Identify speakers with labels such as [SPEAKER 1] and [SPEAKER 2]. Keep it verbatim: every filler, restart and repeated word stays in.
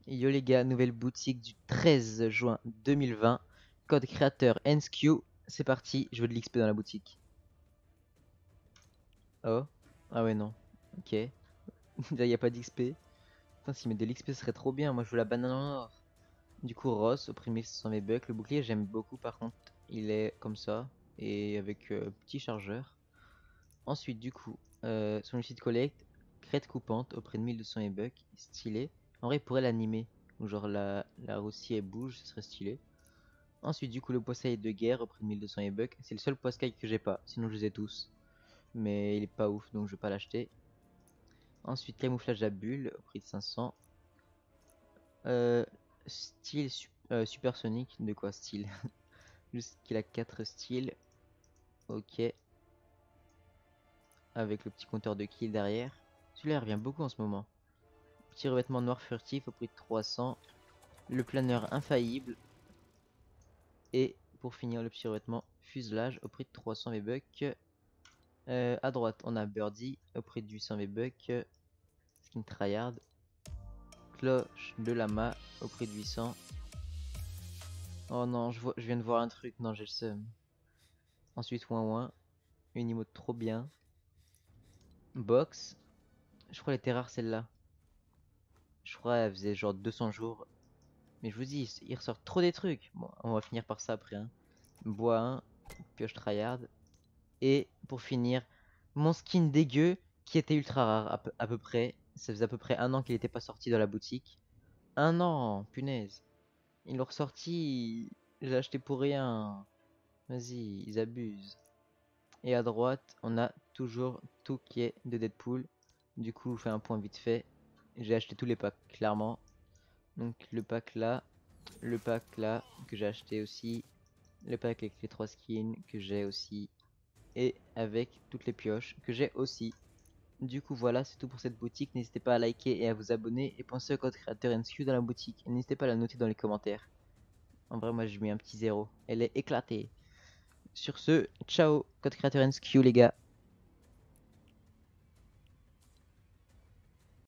[SPEAKER 1] Yo les gars, nouvelle boutique du treize juin deux mille vingt. Code créateur N S Q. C'est parti, je veux de l'X P dans la boutique. Oh. Ah ouais non. Ok. Là y a pas d'X P. Putain, s'il met de l'X P ce serait trop bien. Moi je veux la banane en or. Du coup Ross au prix mille cinq cents V-Bucks. Le bouclier j'aime beaucoup par contre. Il est comme ça. Et avec euh, petit chargeur. Ensuite du coup, euh, sur le site Collect, crête coupante au prix de mille deux cents V-Bucks. Stylé. En vrai il pourrait l'animer. Ou genre la, la roue si elle bouge, ce serait stylé. Ensuite, du coup, le poiscaille de guerre au prix de mille deux cents E-Bucks. C'est le seul poiscaille que j'ai pas, sinon je les ai tous. Mais il est pas ouf, donc je vais pas l'acheter. Ensuite, camouflage à bulles au prix de cinq cents. Euh, style su euh, supersonique, de quoi style? Juste qu'il a quatre styles. Ok. Avec le petit compteur de kill derrière. Celui-là revient beaucoup en ce moment. Petit revêtement noir furtif au prix de trois cents. Le planeur infaillible. Et pour finir, le petit revêtement fuselage au prix de trois cents V-Bucks. Euh, à droite, on a Birdie au prix de huit cents V-Bucks. Skin tryhard. Cloche de lama au prix de huit cents. Oh non, je, vois, je viens de voir un truc. Non, j'ai le seum. Ensuite, ouin ouin. Une emote trop bien. Box. Je crois qu'elle était rare celle-là. Je crois qu'elle faisait genre deux cents jours. Mais je vous dis, il ressort trop des trucs. Bon, on va finir par ça après. Hein. Bois un. Pioche tryhard. Et pour finir, mon skin dégueu qui était ultra rare à peu, à peu près. Ça faisait à peu près un an qu'il n'était pas sorti dans la boutique. Un an, punaise. Ils l'ont ressorti, j'ai acheté pour rien. Vas-y, ils abusent. Et à droite, on a toujours tout qui est de Deadpool. Du coup, je fais un point vite fait. J'ai acheté tous les packs, clairement. Donc le pack là, le pack là, que j'ai acheté aussi. Le pack avec les trois skins que j'ai aussi. Et avec toutes les pioches que j'ai aussi. Du coup voilà, c'est tout pour cette boutique. N'hésitez pas à liker et à vous abonner. Et pensez au code créateur N S Q dans la boutique. Et n'hésitez pas à la noter dans les commentaires. En vrai, moi, j'ai mis un petit zéro. Elle est éclatée. Sur ce, ciao, code créateur N S Q, les gars.